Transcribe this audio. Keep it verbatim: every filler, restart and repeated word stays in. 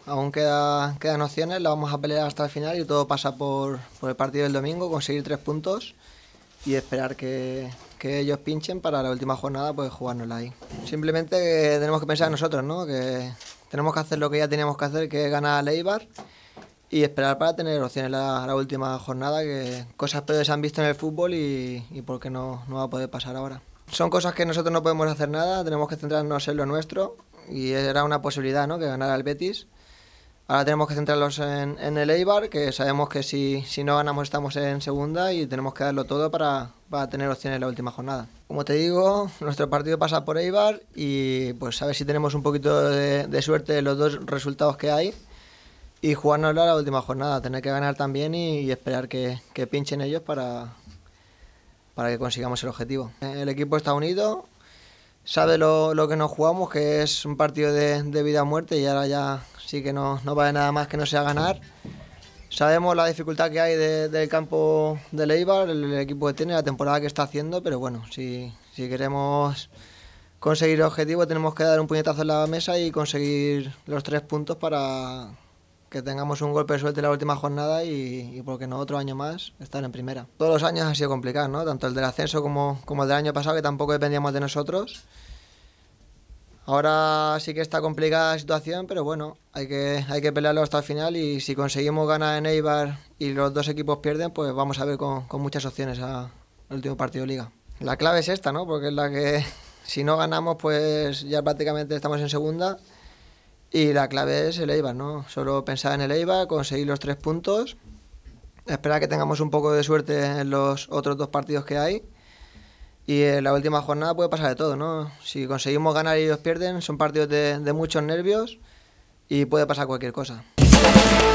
Aún queda, quedan opciones, la vamos a pelear hasta el final y todo pasa por, por el partido del domingo, conseguir tres puntos y esperar que, que ellos pinchen para la última jornada, pues jugárnosla ahí. Simplemente que tenemos que pensar en nosotros, ¿no? Que tenemos que hacer lo que ya teníamos que hacer, que es ganar al Eibar y esperar para tener opciones la, la última jornada, que cosas peores se han visto en el fútbol y, y por qué no, no va a poder pasar ahora. Son cosas que nosotros no podemos hacer nada, tenemos que centrarnos en lo nuestro y era una posibilidad, ¿no? Que ganara el Betis. Ahora tenemos que centrarnos en, en el Eibar, que sabemos que si, si no ganamos estamos en segunda y tenemos que darlo todo para, para tener opciones en la última jornada. Como te digo, nuestro partido pasa por Eibar y pues a ver si tenemos un poquito de, de suerte en los dos resultados que hay y jugárnoslo a la última jornada, tener que ganar también y, y esperar que, que pinchen ellos para, para que consigamos el objetivo. El equipo está unido, sabe lo, lo que nos jugamos, que es un partido de, de vida o muerte y ahora ya sí que no, no vale nada más que no sea ganar. Sabemos la dificultad que hay de, del campo del Eibar, el, el equipo que tiene, la temporada que está haciendo, pero bueno, si, si queremos conseguir el objetivo tenemos que dar un puñetazo en la mesa y conseguir los tres puntos para que tengamos un golpe de suerte en la última jornada y, y por qué no otro año más estar en primera. Todos los años han sido complicados, ¿no? Tanto el del ascenso como, como el del año pasado, que tampoco dependíamos de nosotros. Ahora sí que está complicada la situación, pero bueno, hay que, hay que pelearlo hasta el final y si conseguimos ganar en Eibar y los dos equipos pierden, pues vamos a ver con, con muchas opciones al último partido de Liga. La clave es esta, ¿no? Porque es la que si no ganamos, pues ya prácticamente estamos en segunda y la clave es el Eibar, ¿no? Solo pensar en el Eibar, conseguir los tres puntos, esperar que tengamos un poco de suerte en los otros dos partidos que hay. Y en la última jornada puede pasar de todo, ¿no? Si conseguimos ganar y ellos pierden, son partidos de, de muchos nervios y puede pasar cualquier cosa.